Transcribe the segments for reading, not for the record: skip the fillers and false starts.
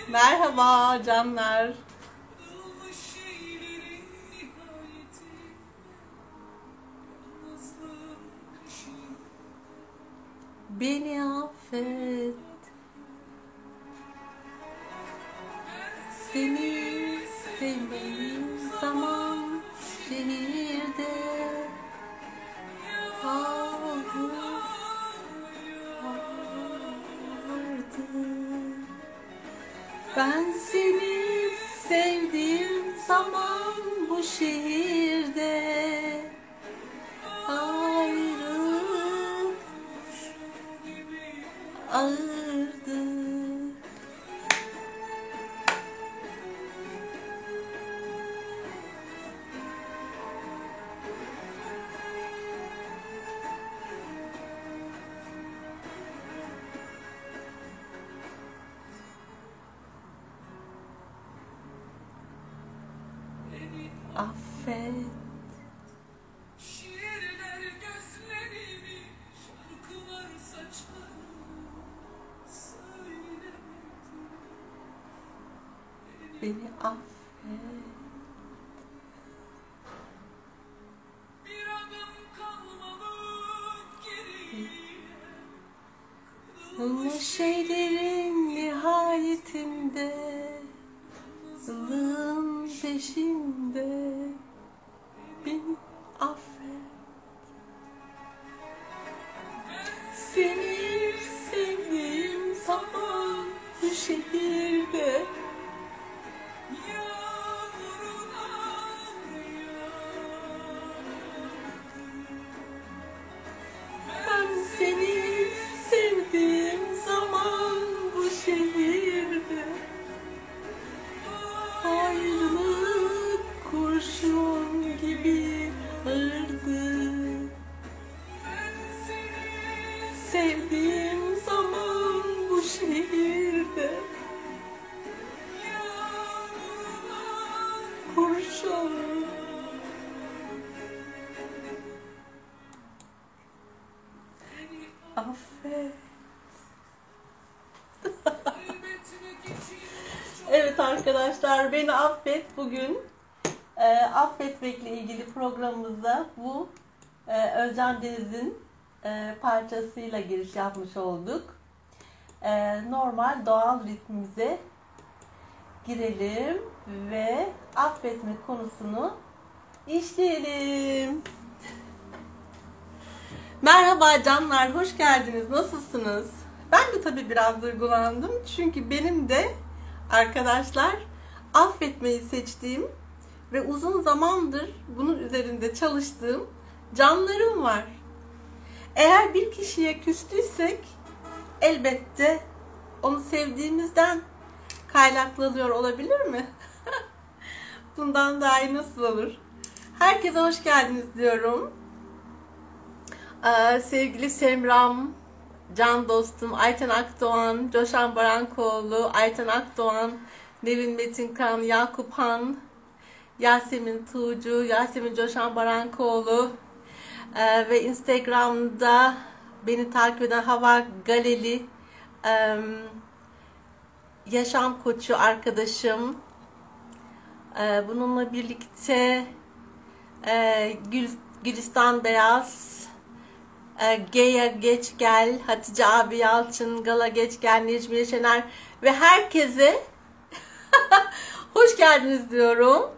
Merhaba canlar. Beni affet. Seni sevmediğim zaman şehirde ağlardı. Ben seni sevdiğim zaman bu şehirde ayrılık ağırdı. Affet. Şiirler gözlerini, şarkılar saçlarını söylemedi. Beni affet. Bir adım kalmalı geriye. Bu şeylerin nihayetinde yılın peşinde beni affet. Seni sevdiğim zaman bu şehirde Yağmurun ağrıyor. ben seni sevdiğim zaman bu şehirde ayrılık kurşun gibi ağırdı. Sevdiğim zaman bu şehirde kurşun. Affet. Evet arkadaşlar, beni affet. Bugün affetmekle ilgili programımızda bu Özcan Deniz'in parçasıyla giriş yapmış olduk. Normal doğal ritmimize girelim ve affetme konusunu işleyelim. Merhaba canlar, hoş geldiniz. Nasılsınız? Ben de tabii biraz duygulandım. Çünkü benim de arkadaşlar affetmeyi seçtiğim ve uzun zamandır bunun üzerinde çalıştığım canlarım var. Eğer bir kişiye küstüysek elbette onu sevdiğimizden kaynaklanıyor olabilir mi? Bundan daha iyi nasıl olur? Herkese hoş geldiniz diyorum. Sevgili Semram, can dostum, Ayten Akdoğan, Coşan Barankoğlu, Ayten Akdoğan, Nevin Metinkan, Yakup Han, Yasemin Tuğcu, Yasemin Coşan Barankoğlu ve Instagram'da beni takip eden Hava Galeli, yaşam koçu arkadaşım, bununla birlikte Gülistan Beyaz, Geya Geç Gel, Hatice Abi Yalçın, Gala Geç Gel, Necmiye Şener ve herkese hoş geldiniz diyorum.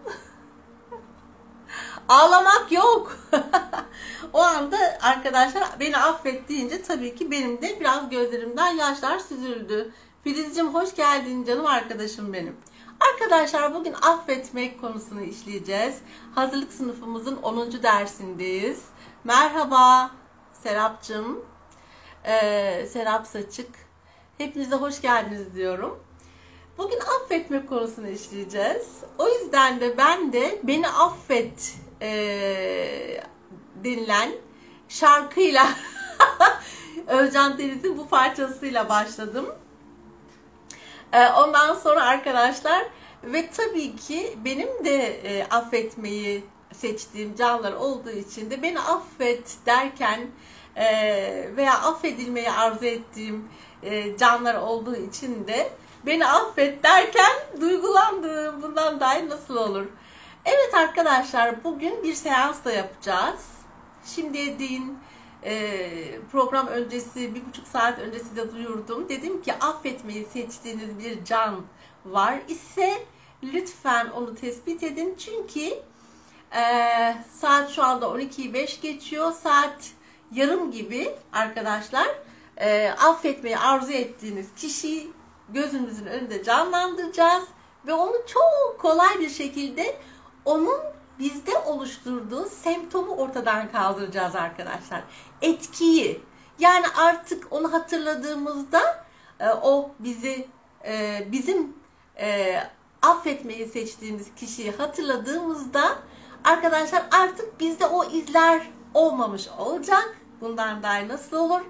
Ağlamak yok. O anda arkadaşlar beni affet deyince tabii ki benim de biraz gözlerimden yaşlar süzüldü. Filizciğim hoş geldin canım arkadaşım benim. Arkadaşlar bugün affetmek konusunu işleyeceğiz. Hazırlık sınıfımızın 10. dersindeyiz. Merhaba Serapcığım. Serap Saçık. Hepinize hoş geldiniz diyorum. Bugün affetme konusunu işleyeceğiz. O yüzden de ben de Beni Affet denilen şarkıyla Özcan Deniz'in bu parçasıyla başladım. Ondan sonra arkadaşlar ve tabii ki benim de affetmeyi seçtiğim canlar olduğu için de beni affet derken veya affedilmeyi arzu ettiğim canlar olduğu için de Beni affet derken duygulandım. Bundan daha iyi nasıl olur? Evet arkadaşlar, bugün bir seans da yapacağız. Şimdi din program öncesi, 1,5 saat öncesi de duyurdum. Dedim ki affetmeyi seçtiğiniz bir can var ise lütfen onu tespit edin. Çünkü saat şu anda 12'yi 5 geçiyor. Saat yarım gibi arkadaşlar. Affetmeyi arzu ettiğiniz kişiyi gözümüzün önünde canlandıracağız. Ve onu çok kolay bir şekilde onun bizde oluşturduğu semptomu ortadan kaldıracağız arkadaşlar. Etkiyi. Yani artık onu hatırladığımızda o bizim affetmeyi seçtiğimiz kişiyi hatırladığımızda arkadaşlar artık bizde o izler olmamış olacak. Bundan daha nasıl olur?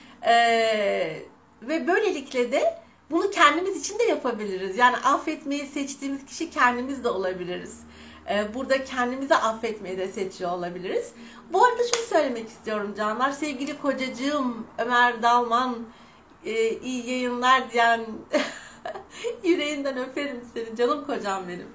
Ve böylelikle de bunu kendimiz için de yapabiliriz. Yani affetmeyi seçtiğimiz kişi kendimiz de olabiliriz. Burada kendimizi affetmeyi de seçiyor olabiliriz. Bu arada şunu söylemek istiyorum canlar. Sevgili kocacığım Ömer Dalman, iyi yayınlar diyen yüreğinden öperim seni canım kocam benim.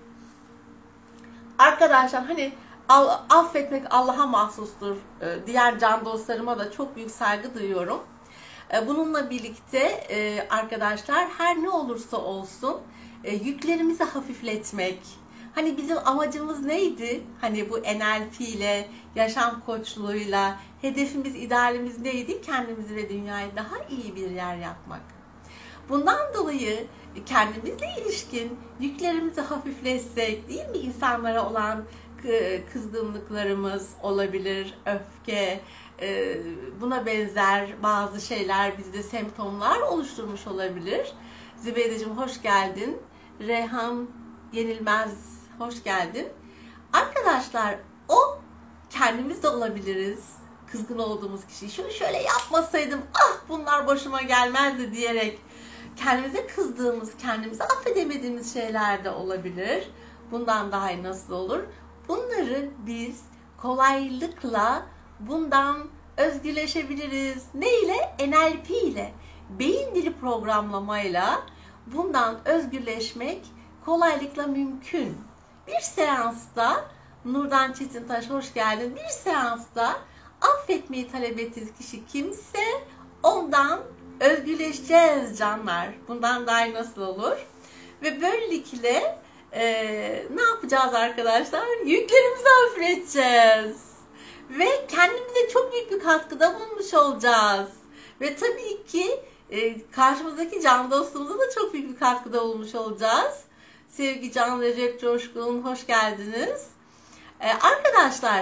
Arkadaşlar hani affetmek Allah'a mahsustur. Diğer can dostlarıma da çok büyük saygı duyuyorum. Bununla birlikte arkadaşlar her ne olursa olsun yüklerimizi hafifletmek. Hani bizim amacımız neydi? Hani bu NLP ile, yaşam koçluğuyla hedefimiz, idealimiz neydi? Kendimizi ve dünyayı daha iyi bir yer yapmak. Bundan dolayı kendimizle ilişkin yüklerimizi hafifletsek, değil mi? İnsanlara olan kızgınlıklarımız olabilir, öfke, buna benzer bazı şeyler bizde semptomlar oluşturmuş olabilir. Zübeydeciğim hoş geldin. Reyhan Yenilmez hoş geldin. Arkadaşlar o kendimiz de olabiliriz. Kızgın olduğumuz kişi şunu şöyle yapmasaydım bunlar başıma gelmezdi diyerek kendimize kızdığımız, kendimizi affedemediğimiz şeyler de olabilir. Bundan daha iyi nasıl olur? Bunları biz kolaylıkla bundan özgürleşebiliriz. Ne ile? NLP ile. Beyin dili programlamayla bundan özgürleşmek kolaylıkla mümkün. Bir seansta, Nurdan Çetintaş hoş geldin. Bir seansta affetmeyi talep ettiğiniz kişi kimse ondan özgürleşeceğiz canlar. Bundan daha iyi nasıl olur? Ve böylelikle ne yapacağız arkadaşlar? Yüklerimizi hafifleteceğiz. Ve kendimize çok büyük bir katkıda bulmuş olacağız. Ve tabii ki karşımızdaki can dostumuza da çok büyük bir katkıda bulmuş olacağız. Sevgi Can Recep Coşkun hoş geldiniz. Arkadaşlar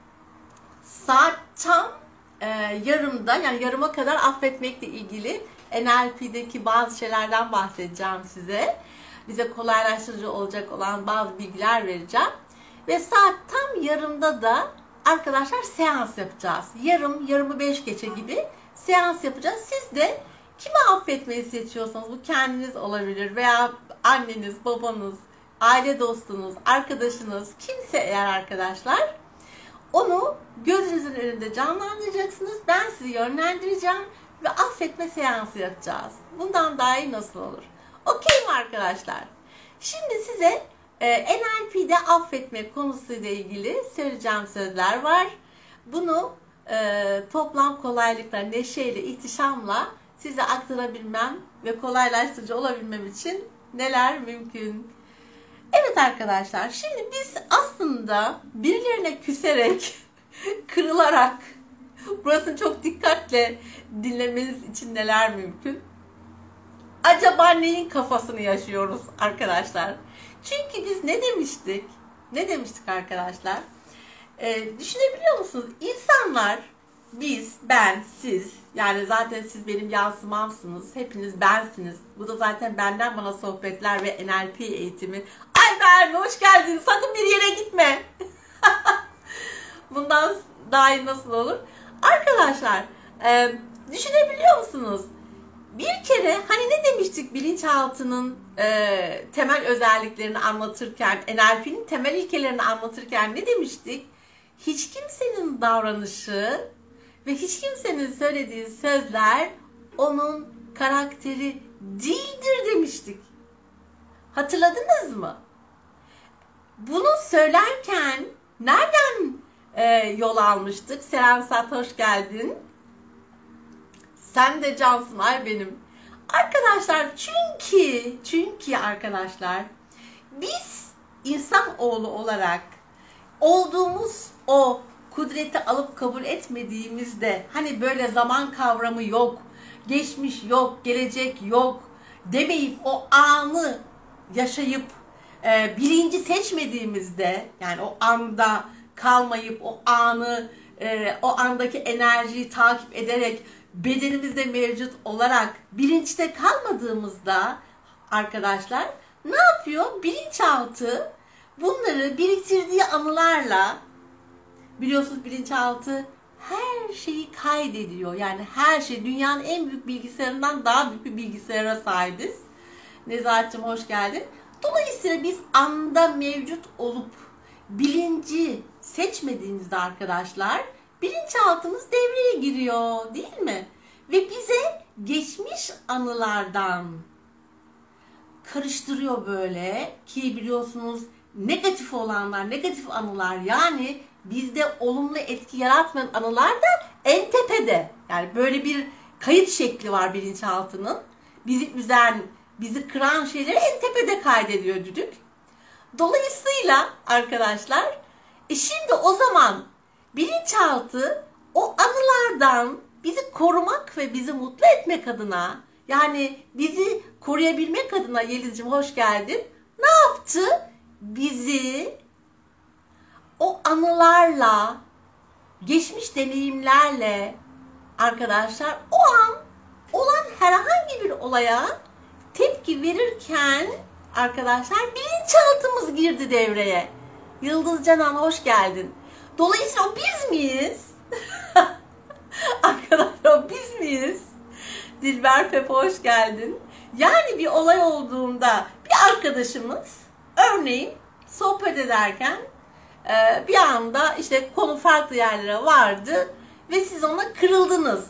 saat tam yarımda, yani yarıma kadar affetmekle ilgili NLP'deki bazı şeylerden bahsedeceğim size. Bize kolaylaştırıcı olacak olan bazı bilgiler vereceğim. Ve saat tam yarımda da arkadaşlar seans yapacağız. Yarımı 5 geçe gibi seans yapacağız. Siz de kimi affetmeyi seçiyorsanız, bu kendiniz olabilir veya anneniz, babanız, aile dostunuz, arkadaşınız, kimse eğer arkadaşlar, onu gözünüzün önünde canlandıracaksınız. Ben sizi yönlendireceğim ve affetme seansı yapacağız. Bundan daha iyi nasıl olur? Okey mi arkadaşlar? Şimdi size NLP'de affetme konusuyla ilgili söyleyeceğim sözler var. Bunu toplam kolaylıkla, neşeyle, ihtişamla size aktarabilmem ve kolaylaştırıcı olabilmem için neler mümkün? Evet arkadaşlar, şimdi biz aslında birilerine küserek, kırılarak, burasını çok dikkatle dinlemeniz için neler mümkün? Acaba neyin kafasını yaşıyoruz arkadaşlar? Çünkü biz ne demiştik? Ne demiştik arkadaşlar? Düşünebiliyor musunuz? İnsanlar, biz, ben, siz, yani zaten siz benim yansımamsınız. Hepiniz bensiniz. Bu da zaten benden bana sohbetler ve NLP eğitimi. Ay ben hoş geldin. Sakın bir yere gitme. Bundan daha iyi nasıl olur? Arkadaşlar, düşünebiliyor musunuz? Bir kere hani ne demiştik bilinçaltının temel özelliklerini anlatırken, NLP'nin temel ilkelerini anlatırken ne demiştik? Hiç kimsenin davranışı ve hiç kimsenin söylediği sözler onun karakteri değildir demiştik. Hatırladınız mı? Bunu söylerken nereden yol almıştık? Seren Sat hoş geldin. Sen de cansın ay benim. Arkadaşlar çünkü arkadaşlar biz insanoğlu olarak olduğumuz o kudreti alıp kabul etmediğimizde hani böyle zaman kavramı yok, geçmiş yok, gelecek yok demeyip o anı yaşayıp bilinci seçmediğimizde yani o anda kalmayıp o anı o andaki enerjiyi takip ederek bedenimizde mevcut olarak bilinçte kalmadığımızda arkadaşlar ne yapıyor? Bilinçaltı bunları biriktirdiği anılarla biliyorsunuz bilinçaltı her şeyi kaydediyor. Yani her şey dünyanın en büyük bilgisayarından daha büyük bir bilgisayara sahibiz. Nezahat'cığım hoş geldin. Dolayısıyla biz anda mevcut olup bilinci seçmediğimizde arkadaşlar bilinçaltımız devreye giriyor değil mi? Ve bize geçmiş anılardan karıştırıyor böyle ki biliyorsunuz negatif olanlar, negatif anılar yani bizde olumlu etki yaratmayan anılar da en tepede. Yani böyle bir kayıt şekli var bilinçaltının. Bizi üzen, bizi kıran şeyleri en tepede kaydediyor düdük. Dolayısıyla arkadaşlar şimdi o zaman bilinçaltı o anılardan bizi korumak ve bizi mutlu etmek adına yani bizi koruyabilmek adına Yeliz'cim hoş geldin. Ne yaptı? Bizi o anılarla, geçmiş deneyimlerle arkadaşlar o an olan herhangi bir olaya tepki verirken arkadaşlar bilinçaltımız girdi devreye. Yıldız Canan hoş geldin. Dolayısıyla o biz miyiz? Arkadaşlar o biz miyiz? Dilber Pepe hoş geldin. Yani bir olay olduğunda bir arkadaşımız örneğin sohbet ederken bir anda işte konu farklı yerlere vardı ve siz ona kırıldınız.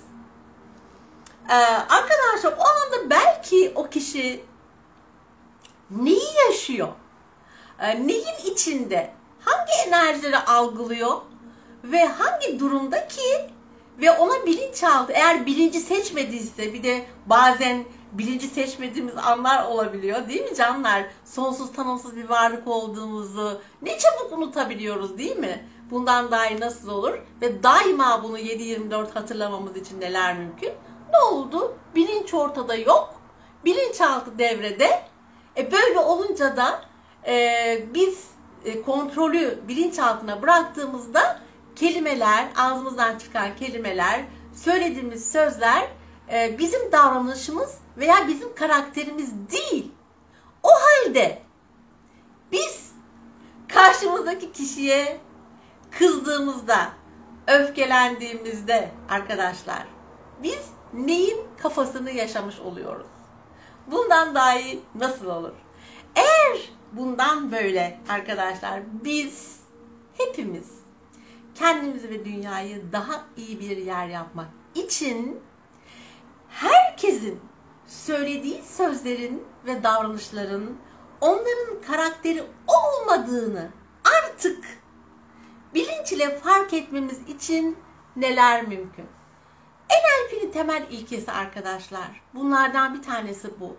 Arkadaşlar o anda belki o kişi neyi yaşıyor? Neyin içinde? Hangi enerjileri algılıyor? Ve hangi durumda ki? Ve ona bilinçaltı eğer bilinci seçmediyse bir de bazen bilinci seçmediğimiz anlar olabiliyor değil mi canlar? Sonsuz tanımsız bir varlık olduğumuzu ne çabuk unutabiliyoruz değil mi? Bundan daha iyi nasıl olur? Ve daima bunu 7/24 hatırlamamız için neler mümkün? Ne oldu? Bilinç ortada yok. Bilinçaltı devrede. Böyle olunca da biz kontrolü bilinçaltına bıraktığımızda kelimeler, ağzımızdan çıkan kelimeler, söylediğimiz sözler bizim davranışımız veya bizim karakterimiz değil. O halde biz karşımızdaki kişiye kızdığımızda, öfkelendiğimizde arkadaşlar biz neyin kafasını yaşamış oluyoruz? Bundan daha iyi nasıl olur? Eğer bundan böyle arkadaşlar biz hepimiz kendimizi ve dünyayı daha iyi bir yer yapmak için herkesin söylediği sözlerin ve davranışların onların karakteri olmadığını artık bilinç ile fark etmemiz için neler mümkün? NLP'nin temel ilkesi arkadaşlar. Bunlardan bir tanesi bu.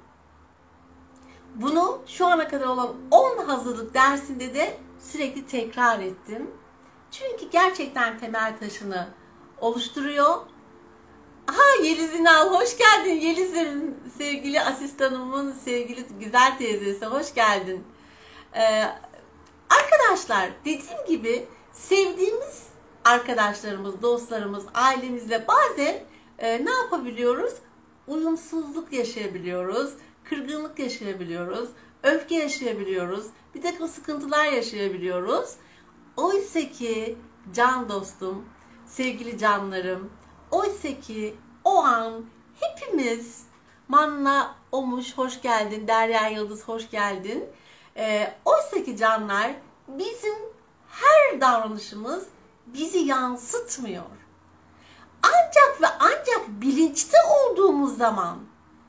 Bunu şu ana kadar olan 10 hazırlık dersinde de sürekli tekrar ettim. Çünkü gerçekten temel taşını oluşturuyor. Aha Yeliz İnal hoş geldin. Yeliz'im sevgili asistanımın sevgili güzel teyzesi hoş geldin. Arkadaşlar dediğim gibi sevdiğimiz arkadaşlarımız, dostlarımız, ailemizle bazen ne yapabiliyoruz? Uyumsuzluk yaşayabiliyoruz, kırgınlık yaşayabiliyoruz, öfke yaşayabiliyoruz, bir takım sıkıntılar yaşayabiliyoruz. Oysa ki can dostum, sevgili canlarım, oysa ki o an hepimiz Manna Omuş hoş geldin, Derya Yıldız hoş geldin. Oysa ki canlar bizim her davranışımız bizi yansıtmıyor. Ancak ve ancak bilinçte olduğumuz zaman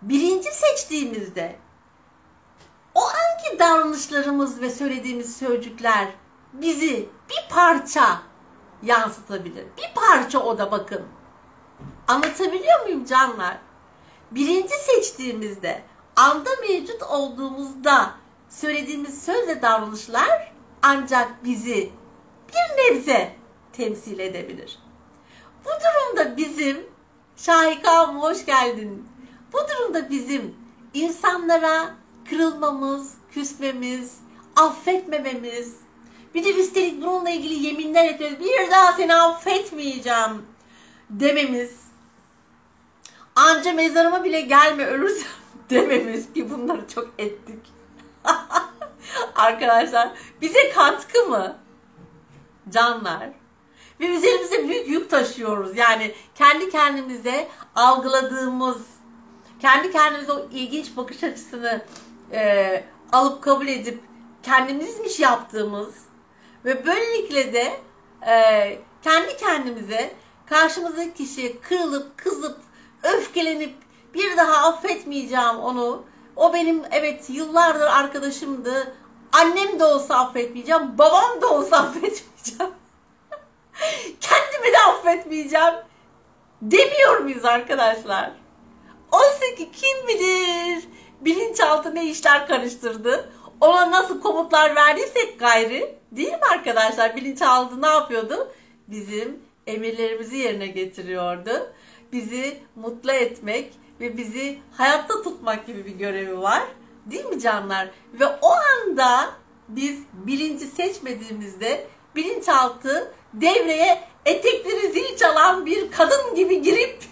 bilinci seçtiğimizde o anki davranışlarımız ve söylediğimiz sözcükler bizi bir parça yansıtabilir. Bir parça o da, bakın. Anlatabiliyor muyum canlar? Bilinci seçtiğimizde, anda mevcut olduğumuzda söylediğimiz söz ve davranışlar ancak bizi bir nebze temsil edebilir. Bu durumda bizim, Şahika'm hoş geldin. Bu durumda bizim insanlara kırılmamız, küsmemiz, affetmememiz, bir de üstelik bununla ilgili yeminler etmemiz, bir daha seni affetmeyeceğim dememiz, anca mezarıma bile gelme ölürsem dememiz, ki bunları çok ettik. Arkadaşlar, bize katkı mı? Canlar. Ve üzerimize büyük yük taşıyoruz. Yani kendi kendimize algıladığımız, kendi kendimize o ilginç bakış açısını alıp kabul edip kendimizmiş yaptığımız ve böylelikle de kendi kendimize karşımızdaki kişiye kırılıp, kızıp, öfkelenip bir daha affetmeyeceğim onu. O benim evet yıllardır arkadaşımdı. Annem de olsa affetmeyeceğim, babam da olsa affetmeyeceğim. Kendimi de affetmeyeceğim demiyor muyuz arkadaşlar? Oysa ki kim bilir bilinçaltı ne işler karıştırdı. Ona nasıl komutlar verdiysek gayri, değil mi arkadaşlar? Bilinçaltı ne yapıyordu? Bizim emirlerimizi yerine getiriyordu. Bizi mutlu etmek ve bizi hayatta tutmak gibi bir görevi var. Değil mi canlar? Ve o anda biz bilinci seçmediğimizde bilinçaltı devreye etekleri zil çalan bir kadın gibi girip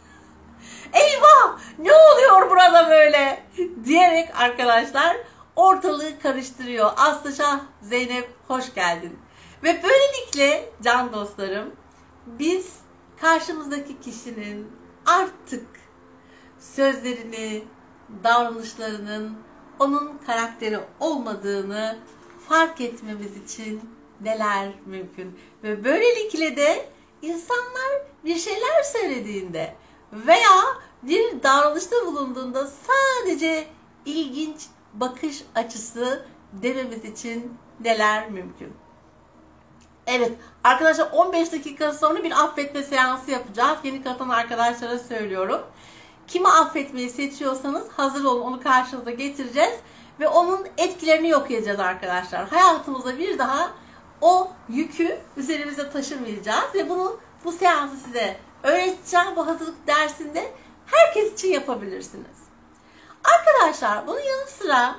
eyvah ne oluyor burada böyle diyerek arkadaşlar ortalığı karıştırıyor. Aslı Şah Zeynep hoş geldin. Ve böylelikle can dostlarım biz karşımızdaki kişinin artık sözlerini, davranışlarının onun karakteri olmadığını fark etmemiz için neler mümkün. Ve böylelikle de insanlar bir şeyler söylediğinde veya bir davranışta bulunduğunda sadece ilginç bakış açısı dememiz için neler mümkün. Evet arkadaşlar, 15 dakika sonra bir affetme seansı yapacağız. Yeni katılan arkadaşlara söylüyorum. Kimi affetmeyi seçiyorsanız hazır olun, onu karşınıza getireceğiz. Ve onun etkilerini yok edeceğiz arkadaşlar. Hayatımıza bir daha o yükü üzerimize taşımayacağız. Ve bu seansı size öğreteceğim. Bu hazırlık dersinde herkes için yapabilirsiniz. Arkadaşlar bunun yanı sıra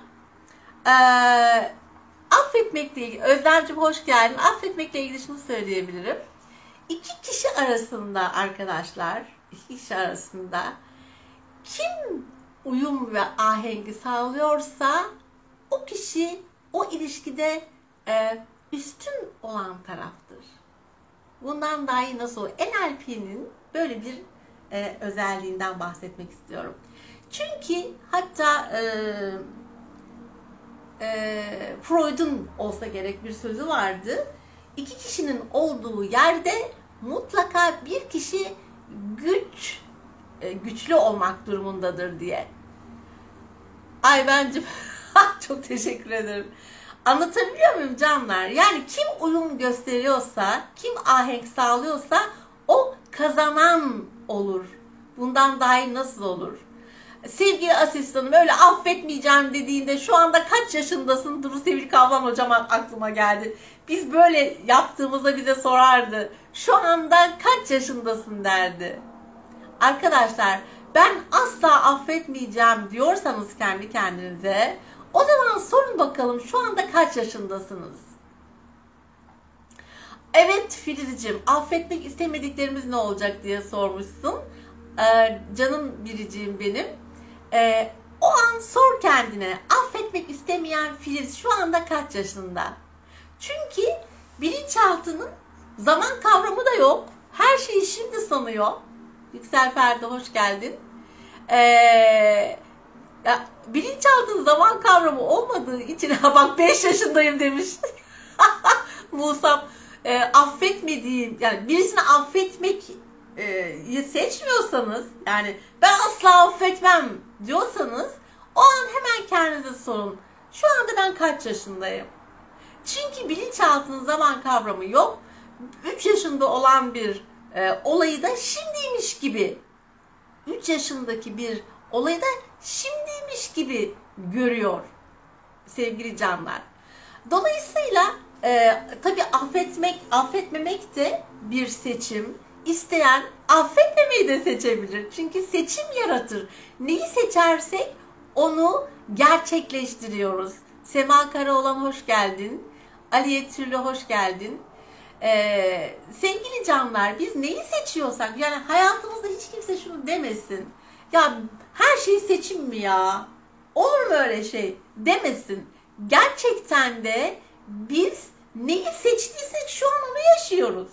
affetmekle ilgili, Özlemciğim hoş geldin. Affetmekle ilgili şunu söyleyebilirim. İki kişi arasında arkadaşlar, iki kişi arasında kim uyum ve ahengi sağlıyorsa o kişi o ilişkide üstün olan taraftır. Bundan daha iyi nasıl olur? NLP'nin böyle bir özelliğinden bahsetmek istiyorum. Çünkü hatta Freud'un olsa gerek bir sözü vardı. İki kişinin olduğu yerde mutlaka bir kişi güçlü olmak durumundadır diye. Ay bence çok teşekkür ederim. Anlatabiliyor muyum canlar? Yani kim uyum gösteriyorsa, kim ahenk sağlıyorsa o kazanan olur. Bundan daha iyi nasıl olur? Sevgili asistanım öyle affetmeyeceğim dediğinde şu anda kaç yaşındasın? Duru Sevil Kavlan hocam aklıma geldi. Biz böyle yaptığımızda bize sorardı. Şu anda kaç yaşındasın derdi. Arkadaşlar ben asla affetmeyeceğim diyorsanız kendi kendinize, o zaman sorun bakalım şu anda kaç yaşındasınız? Evet Filizciğim, affetmek istemediklerimiz ne olacak diye sormuşsun. Canım biriciğim benim. O an sor kendine, affetmek istemeyen Filiz şu anda kaç yaşında? Çünkü bilinçaltının zaman kavramı da yok. Her şeyi şimdi sanıyor. Yüksel Ferdi hoş geldin. Bilinçaltının zaman kavramı olmadığı için bak 5 yaşındayım demiş. Musab affetmediğim, yani birisini affetmek seçmiyorsanız, yani ben asla affetmem diyorsanız, o an hemen kendinize sorun. Şu anda ben kaç yaşındayım? Çünkü bilinçaltının zaman kavramı yok. 3 yaşında olan bir olayı da şimdiymiş gibi, 3 yaşındaki bir olayı da şimdiymiş gibi görüyor sevgili canlar. Dolayısıyla tabii affetmemek de bir seçim. İsteyen affetmemeyi de seçebilir. Çünkü seçim yaratır. Neyi seçersek onu gerçekleştiriyoruz. Sema Karaoğlan hoş geldin. Aliye Türlü hoş geldin. Sevgili canlar, biz neyi seçiyorsak, yani hayatımızda hiç kimse şunu demesin. Ya her şey seçim mi ya? Olur mu öyle şey? Demesin. Gerçekten de biz neyi seçtiysek şu an onu yaşıyoruz.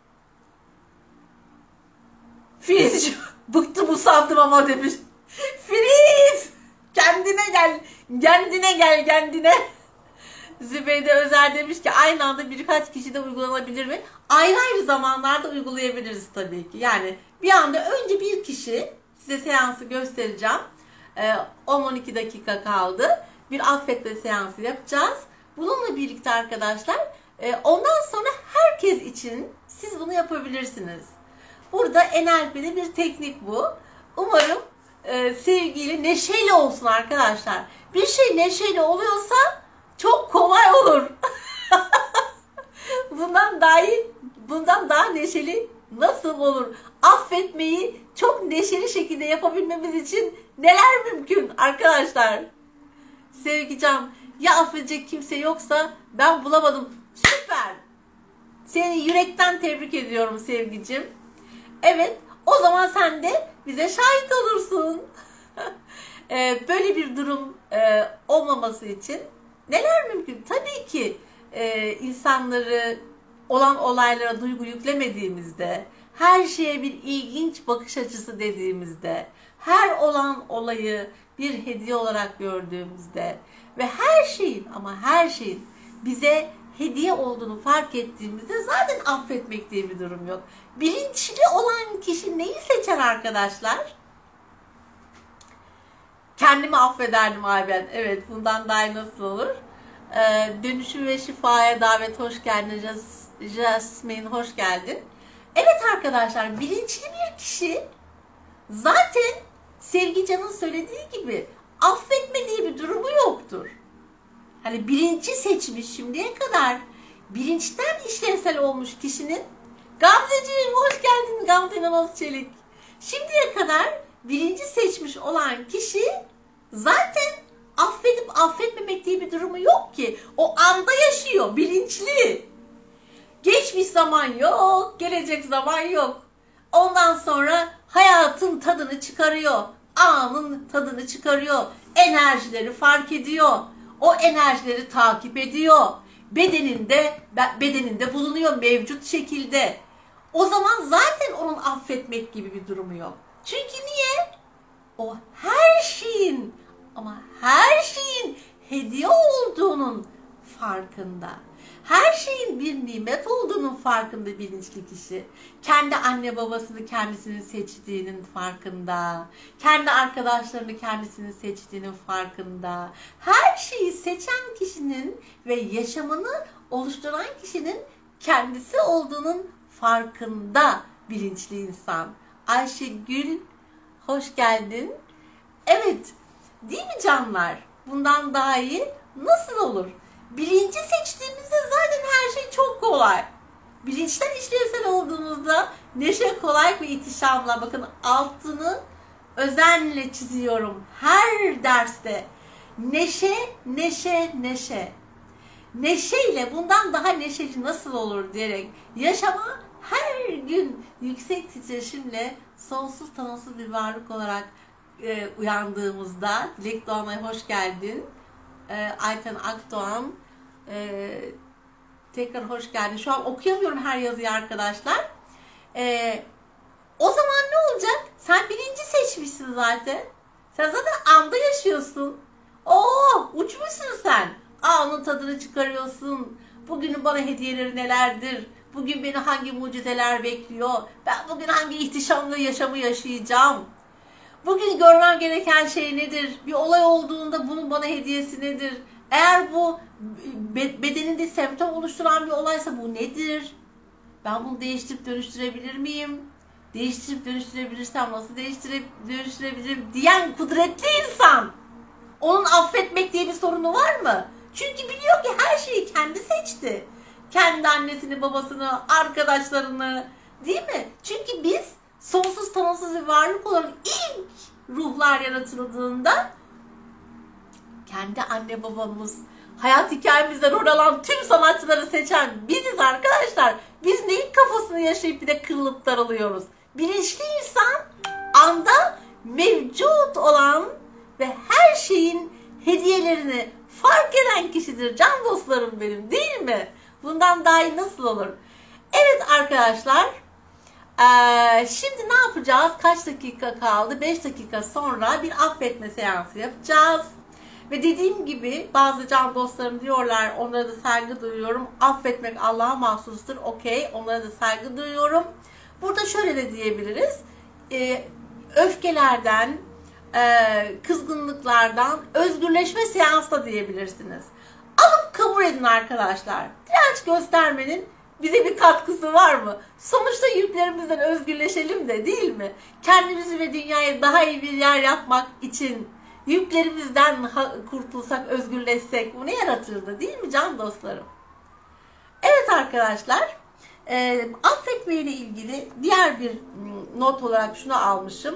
Filiz, bıktım usandım ama demiş. Filiz, kendine gel, kendine gel, kendine. Zübeyde Özer demiş ki aynı anda birkaç kişi de uygulanabilir mi? Ayrı ayrı zamanlarda uygulayabiliriz tabii ki. Yani bir anda önce bir kişi, size seansı göstereceğim. 10-12 dakika kaldı. Bir affetme seansı yapacağız. Bununla birlikte arkadaşlar ondan sonra herkes için siz bunu yapabilirsiniz. Burada NLP'de bir teknik bu. Umarım sevgiyle, neşeyle olsun arkadaşlar. Bir şey neşeyle oluyorsa çok kolay olur. Bundan daha neşeli nasıl olur? Affetmeyi çok neşeli şekilde yapabilmemiz için neler mümkün arkadaşlar? Sevgican, ya affedecek kimse yoksa ben bulamadım. Süper. Seni yürekten tebrik ediyorum sevgicim. Evet, o zaman sen de bize şahit olursun. Böyle bir durum olmaması için neler mümkün? Tabii ki insanları olan olaylara duygu yüklemediğimizde, her şeye bir ilginç bakış açısı dediğimizde, her olan olayı bir hediye olarak gördüğümüzde ve her şeyin, ama her şeyin bize hediye olduğunu fark ettiğimizde zaten affetmek diye bir durum yok. Bilinçli olan kişi neyi seçer arkadaşlar? Kendimi affederdim ay ben. Evet, bundan daha iyi nasıl olur? Dönüşüm ve şifaya davet, hoş geldin. Jasmine hoş geldin. Evet arkadaşlar, bilinçli bir kişi zaten Sevgican'ın söylediği gibi affetme diye bir durumu yoktur. Hani bilinci seçmiş şimdiye kadar, bilinçten işlevsel olmuş kişinin, Gamzeciğim hoş geldin Gamze Nanoz Çelik. Şimdiye kadar bilinci seçmiş olan kişi zaten affedip affetmemek diye bir durumu yok ki. O anda yaşıyor, bilinçli. Geçmiş zaman yok, gelecek zaman yok. Ondan sonra hayatın tadını çıkarıyor, anın tadını çıkarıyor, enerjileri fark ediyor. O enerjileri takip ediyor. Bedeninde bulunuyor mevcut şekilde. O zaman zaten onun affetmek gibi bir durumu yok. Çünkü niye? O her şeyin, ama her şeyin hediye olduğunun farkında. Her şeyin bir nimet olduğunun farkında bilinçli kişi. Kendi anne babasını kendisinin seçtiğinin farkında. Kendi arkadaşlarını kendisinin seçtiğinin farkında. Her şeyi seçen kişinin ve yaşamını oluşturan kişinin kendisi olduğunun farkında bilinçli insan. Ayşegül hoş geldin. Evet, değil mi canlar? Bundan daha iyi nasıl olur? Bilinci seçtiğimizde zaten her şey çok kolay. Bilinçten işlevsel olduğumuzda neşe, kolay ve ihtişamla, bakın altını özenle çiziyorum her derste. Neşe, neşe, neşe. Neşeyle bundan daha neşeli nasıl olur diyerek yaşama her gün yüksek titreşimle sonsuz tanımsız bir varlık olarak uyandığımızda, Dilek Doğan'a hoş geldin. Ayten Akdoğan tekrar hoş geldin. Şu an okuyamıyorum her yazıyı arkadaşlar. O zaman ne olacak? Sen bilinci seçmişsin zaten. Sen zaten anda yaşıyorsun. Uçmuşsun sen. Anın tadını çıkarıyorsun. Bugünün bana hediyeleri nelerdir? Bugün beni hangi mucizeler bekliyor? Ben bugün hangi ihtişamlı yaşamı yaşayacağım? Bugün görmem gereken şey nedir? Bir olay olduğunda bunun bana hediyesi nedir? Eğer bu bedeninde semptom oluşturan bir olaysa bu nedir? Ben bunu değiştirip dönüştürebilir miyim? Değiştirip dönüştürebilirsem nasıl dönüştürebilirim diyen kudretli insan. Onun affetmek diye bir sorunu var mı? Çünkü biliyor ki her şeyi kendi seçti. Kendi annesini, babasını, arkadaşlarını, değil mi? Çünkü biz sonsuz tanımsız bir varlık olarak ilk ruhlar yaratıldığında kendi anne babamız, hayat hikayemizde rol alan tüm sanatçıları seçen biziz arkadaşlar. Biz neyin kafasını yaşayıp bir de kırılıp daralıyoruz? Bilinçli insan anda mevcut olan ve her şeyin hediyelerini fark eden kişidir. Can dostlarım benim, değil mi? Bundan daha iyi nasıl olur? Evet arkadaşlar. Şimdi ne yapacağız? Kaç dakika kaldı? 5 dakika sonra bir affetme seansı yapacağız. Ve dediğim gibi bazı can dostlarım diyorlar, onlara da saygı duyuyorum. Affetmek Allah'a mahsustur. Okey, onlara da saygı duyuyorum. Burada şöyle de diyebiliriz. Öfkelerden, kızgınlıklardan özgürleşme seansı da diyebilirsiniz. Alıp kabul edin arkadaşlar. Direnç göstermenin bize bir katkısı var mı? Sonuçta yüklerimizden özgürleşelim de, değil mi? Kendimizi ve dünyayı daha iyi bir yer yapmak için yüklerimizden kurtulsak, özgürleşsek bu ne yaratırdı, değil mi can dostlarım? Evet arkadaşlar, affetme ile ilgili diğer bir not olarak şunu almışım.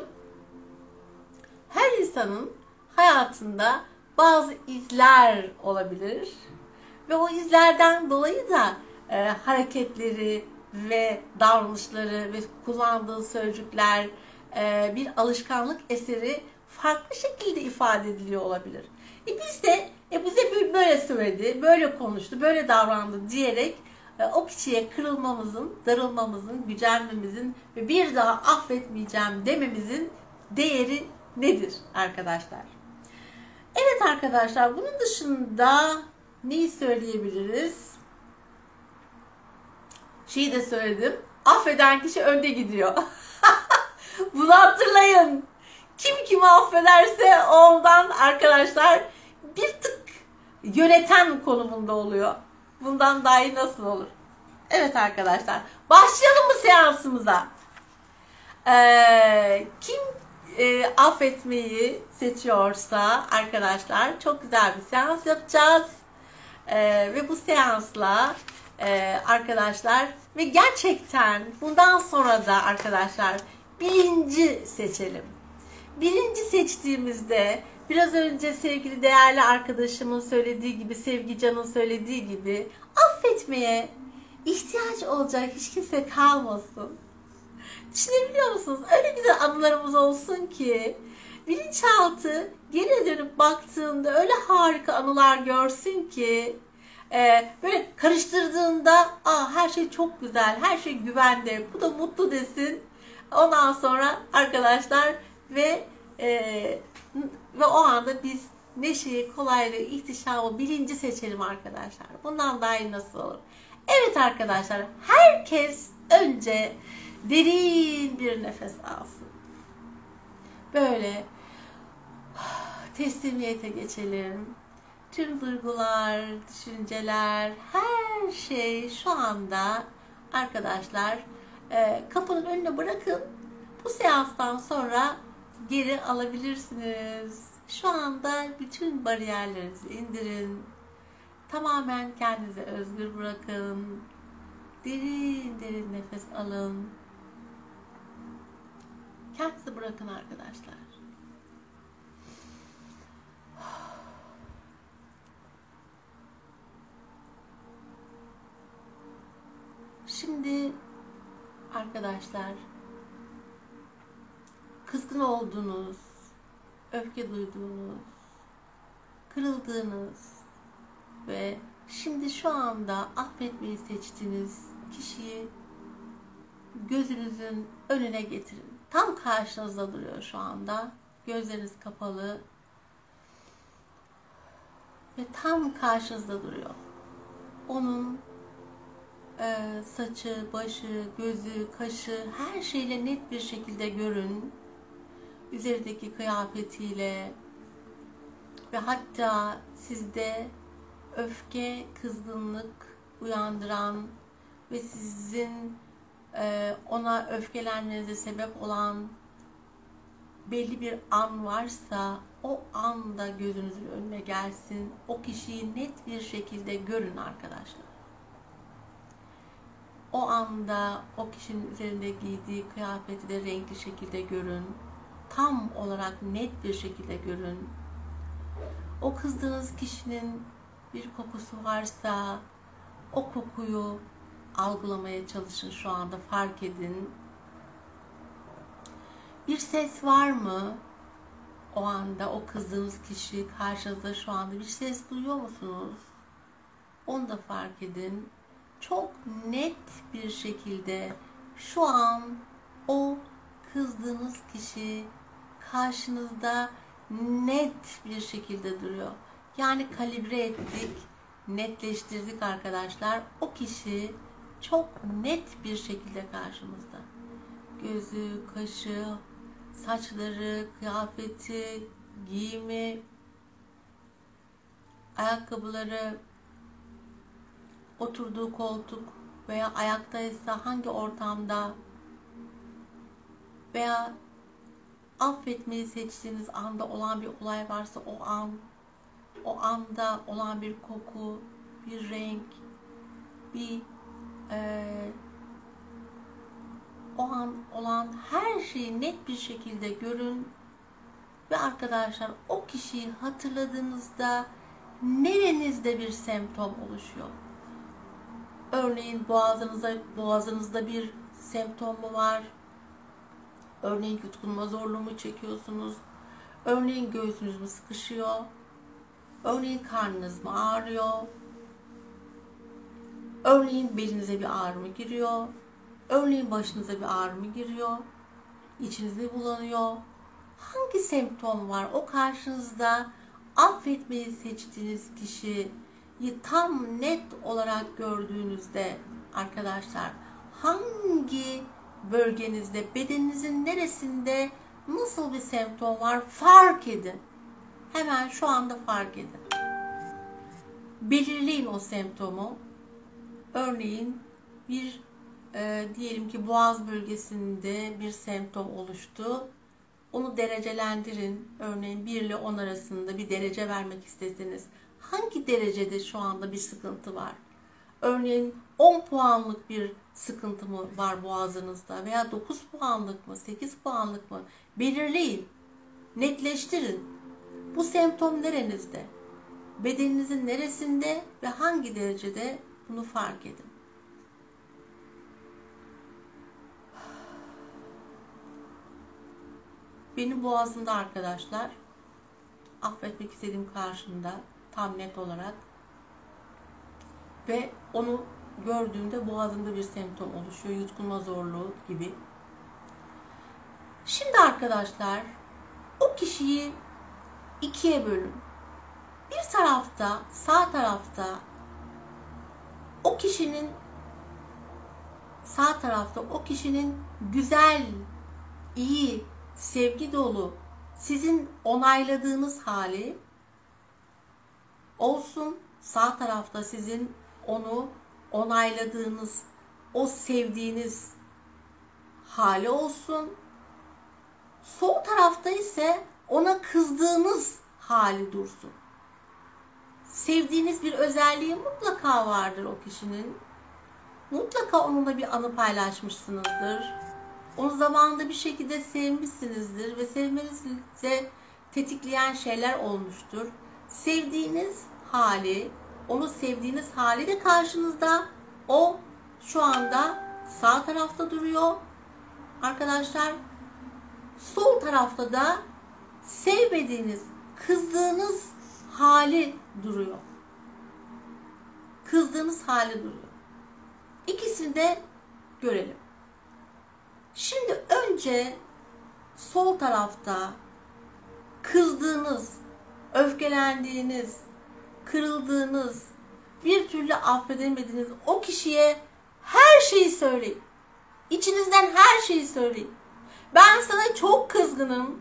Her insanın hayatında bazı izler olabilir ve o izlerden dolayı da hareketleri ve davranışları ve kullandığı sözcükler bir alışkanlık eseri farklı şekilde ifade ediliyor olabilir. Biz de bize böyle söyledi, böyle konuştu, böyle davrandı diyerek o kişiye kırılmamızın, darılmamızın, gücenmemizin ve bir daha affetmeyeceğim dememizin değeri nedir arkadaşlar? Evet arkadaşlar, bunun dışında neyi söyleyebiliriz? Şeyi de söyledim. Affeden kişi önde gidiyor. Bunu hatırlayın. Kim kimi affederse ondan arkadaşlar bir tık yöneten konumunda oluyor. Bundan daha iyi nasıl olur? Evet arkadaşlar. Başlayalım mı seansımıza? Kim affetmeyi seçiyorsa arkadaşlar çok güzel bir seans yapacağız. Ve bu seansla arkadaşlar ve gerçekten bundan sonra da arkadaşlar bilinci seçelim. Bilinci seçtiğimizde biraz önce sevgili değerli arkadaşımın söylediği gibi, Sevgi Can'ın söylediği gibi affetmeye ihtiyaç olacak hiç kimse kalmasın. Düşünebiliyor musunuz? Öyle güzel anılarımız olsun ki bilinçaltı geri dönüp baktığında öyle harika anılar görsün ki böyle karıştırdığında her şey çok güzel, her şey güvende, bu da mutlu desin. Ondan sonra arkadaşlar ve o anda biz neşeyi, kolaylığı, ihtişamı, bilinci seçelim arkadaşlar. Bundan daha iyi nasıl olur? Evet arkadaşlar, herkes önce derin bir nefes alsın. Böyle teslimiyete geçelim. Tüm duygular, düşünceler, her şey şu anda arkadaşlar kapının önüne bırakın. Bu seanstan sonra geri alabilirsiniz. Şu anda bütün bariyerlerinizi indirin. Tamamen kendinizi özgür bırakın. Derin derin nefes alın. Kendinizi bırakın arkadaşlar. Şimdi arkadaşlar kızgın olduğunuz, öfke duyduğunuz, kırıldığınız ve şimdi şu anda affetmeyi seçtiğiniz kişiyi gözünüzün önüne getirin. Tam karşınızda duruyor şu anda. Gözleriniz kapalı ve tam karşınızda duruyor. Onun saçı, başı, gözü, kaşı her şeyle net bir şekilde görün. Üzerindeki kıyafetiyle ve hatta sizde öfke, kızgınlık uyandıran ve sizin ona öfkelenmenize sebep olan belli bir an varsa o anda gözünüzün önüne gelsin. O kişiyi net bir şekilde görün arkadaşlar. O anda o kişinin üzerinde giydiği kıyafeti de renkli şekilde görün. Tam olarak net bir şekilde görün. O kızdığınız kişinin bir kokusu varsa o kokuyu algılamaya çalışın, şu anda fark edin. Bir ses var mı? O anda o kızdığınız kişi karşınızda, şu anda bir ses duyuyor musunuz? Onu da fark edin. Çok net bir şekilde şu an o kızdığınız kişi karşınızda net bir şekilde duruyor. Yani kalibre ettik, netleştirdik arkadaşlar. O kişi çok net bir şekilde karşımızda. Gözü, kaşı, saçları, kıyafeti, giyimi, ayakkabıları, oturduğu koltuk veya ayaktaysa hangi ortamda veya affetmeyi seçtiğiniz anda olan bir olay varsa o anda olan bir koku, bir renk, bir o an olan her şeyi net bir şekilde görün ve arkadaşlar o kişiyi hatırladığınızda nerenizde bir semptom oluşuyor? Örneğin boğazınızda bir semptom mu var? Örneğin yutkunma zorluğu mu çekiyorsunuz? Örneğin göğsünüz mü sıkışıyor? Örneğin karnınız mı ağrıyor? Örneğin belinize bir ağrı mı giriyor? Örneğin başınıza bir ağrı mı giriyor? İçiniz mi bulanıyor? Hangi semptom var? O karşınızda affetmeyi seçtiğiniz kişiyi tam net olarak gördüğünüzde arkadaşlar hangi bölgenizde, bedeninizin neresinde nasıl bir semptom var fark edin. Hemen şu anda fark edin. Belirleyin o semptomu. Örneğin diyelim ki boğaz bölgesinde bir semptom oluştu. Onu derecelendirin. Örneğin 1 ile 10 arasında bir derece vermek isteseniz hangi derecede şu anda bir sıkıntı var? Örneğin 10 puanlık bir sıkıntı mı var boğazınızda veya 9 puanlık mı, 8 puanlık mı? Belirleyin, netleştirin. Bu semptom nerenizde? Bedeninizin neresinde ve hangi derecede bunu fark edin. Benim boğazımda arkadaşlar, affetmek istediğim karşımda tam net olarak ve onu gördüğümde boğazımda bir semptom oluşuyor. Yutkunma zorluğu gibi. Şimdi arkadaşlar o kişiyi ikiye bölün. Bir tarafta, sağ tarafta o kişinin güzel, iyi, sevgi dolu, sizin onayladığınız hali olsun. Sağ tarafta sizin onu onayladığınız, o sevdiğiniz hali olsun. Sol tarafta ise ona kızdığınız hali dursun. Sevdiğiniz bir özelliği mutlaka vardır o kişinin. Mutlaka onunla bir anı paylaşmışsınızdır. Onu zamanında bir şekilde sevmişsinizdir ve sevmenizi tetikleyen şeyler olmuştur. Sevdiğiniz hali, onu sevdiğiniz hali de karşınızda. O şu anda sağ tarafta duruyor. Arkadaşlar sol tarafta da sevmediğiniz, kızdığınız hali duruyor. Kızdığınız hali duruyor. İkisini de görelim. Şimdi önce sol tarafta kızdığınız, öfkelendiğiniz, kırıldığınız, bir türlü affedemediğiniz o kişiye Her şeyi söyleyin. İçinizden her şeyi söyleyin. Ben sana çok kızgınım.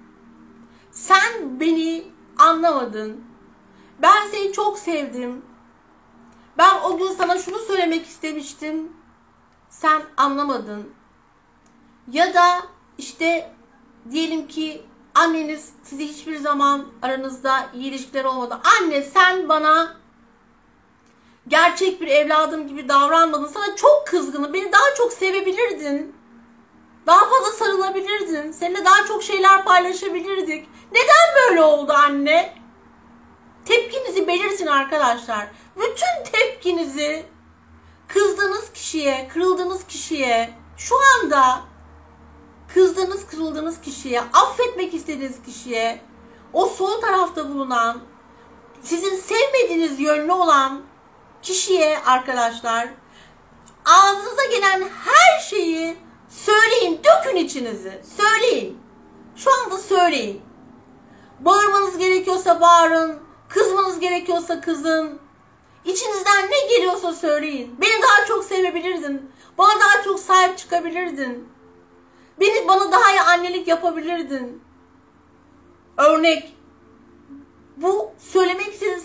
Sen beni anlamadın. Ben seni çok sevdim. Ben o gün sana şunu söylemek istemiştim. Sen anlamadın. Ya da işte diyelim ki anneniz sizi hiçbir zaman aranızda iyi ilişkiler olmadı. Anne sen bana gerçek bir evladım gibi davranmadın. Sana çok kızgınım. Beni daha çok sevebilirdin. Daha fazla sarılabilirdin. Seninle daha çok şeyler paylaşabilirdik. Neden böyle oldu anne? Tepkinizi belirtin arkadaşlar. Bütün tepkinizi kızdığınız kişiye, kırıldığınız kişiye, şu anda kızdığınız, kırıldığınız kişiye, affetmek istediğiniz kişiye, o sol tarafta bulunan, sizin sevmediğiniz yönlü olan kişiye arkadaşlar, ağzınıza gelen her şeyi söyleyin, dökün içinizi. Söyleyin. Şu anda söyleyin. Bağırmanız gerekiyorsa bağırın, kızmanız gerekiyorsa kızın. İçinizden ne geliyorsa söyleyin. Beni daha çok sevebilirdin. Bana daha çok sahip çıkabilirdin. Bana daha iyi annelik yapabilirdin. Örnek. Bu söylemek istediğiniz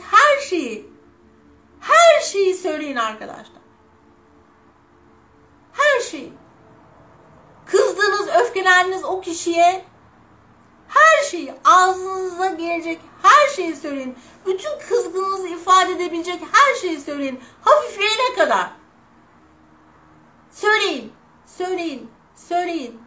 her şeyi söyleyin arkadaşlar. Her şeyi. Kızdığınız, öfkelendiğiniz o kişiye her şeyi, ağzınıza gelecek her şeyi söyleyin. Bütün kızgınlığınızı ifade edebilecek her şeyi söyleyin. Hafifleyene kadar. Söyleyin, söyleyin, söyleyin.